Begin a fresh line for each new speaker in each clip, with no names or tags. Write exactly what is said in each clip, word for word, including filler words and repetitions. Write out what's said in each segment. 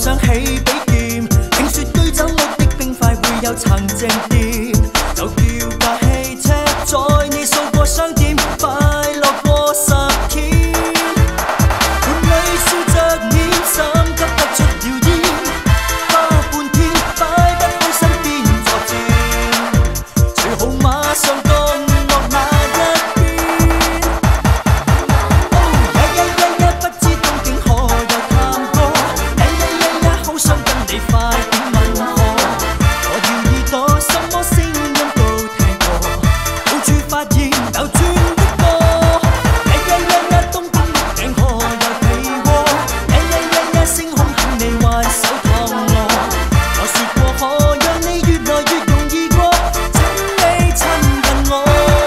想起比劍，聽說居酒屋的冰塊會有曾靜電，就叫架汽車載你掃過商店，快樂過十天。伴侶笑着臉，心急得出了煙，花半天擺不開身邊作戰，最好馬上降落那一邊。哦呀呀呀呀，不知東京可有探過，呀呀呀呀，好想跟你快點吻我。我要耳朵什麼聲音都聽過，到處發現流轉的歌。呀呀呀呀，東京屋頂可有被窩？呀呀呀呀，星空肯你挽手托我。我說過可讓你越來越容易過，請你親近我。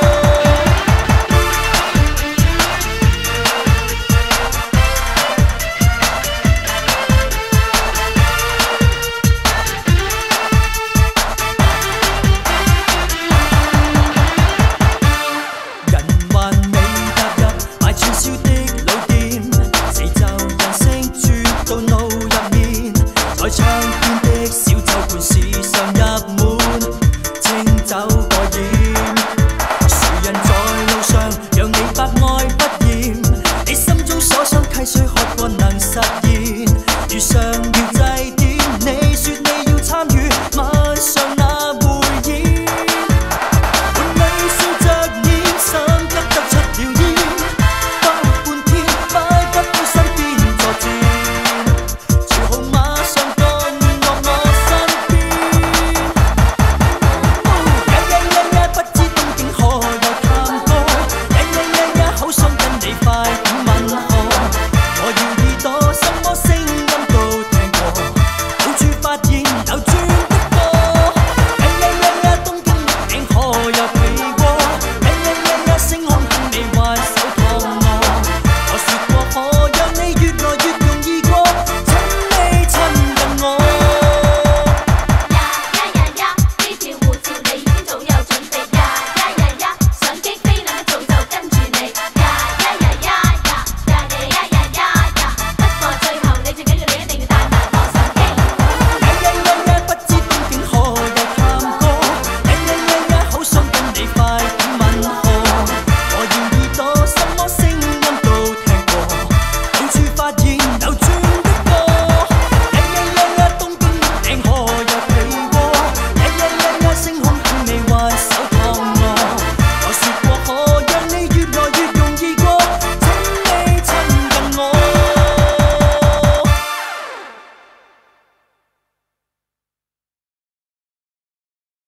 人還未踏入賣串燒的老店，四周人聲傳到腦入面，在窗邊的小酒館時常入滿，清酒過宴。誰人在路上讓你百愛不厭？你心中所想溪水喝過能實現，遇上